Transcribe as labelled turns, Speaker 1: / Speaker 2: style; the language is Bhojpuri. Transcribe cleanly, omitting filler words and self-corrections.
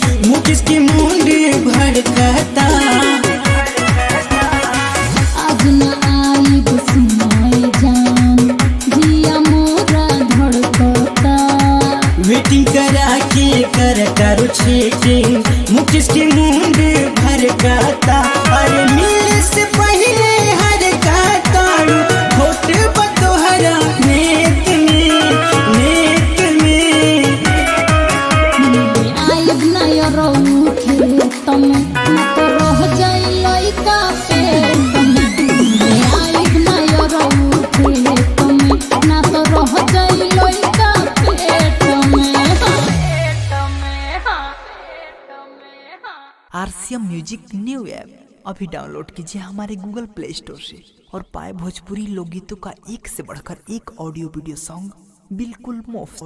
Speaker 1: मुकेश की मुंड भड़कता।
Speaker 2: आज न आई सुनाए जान जिया मोरा धड़कता।
Speaker 1: वेटिंग करा के करता चेकिंग मुकेश की मुंड भड़कता। अरे मिलने से पहले हर का तारू खोट बतोहरा नेत में
Speaker 2: आइब नय रहू खेत में न तो रह जाई लइका पेट में। आइब नय रहू खेत में न तो रह जाई लइका पेट में।
Speaker 3: RCM म्यूजिक न्यू ऐप अभी डाउनलोड कीजिए हमारे गूगल प्ले स्टोर से और पाए भोजपुरी लोकगीतों का एक से बढ़कर एक ऑडियो वीडियो सॉन्ग बिल्कुल मुफ्त।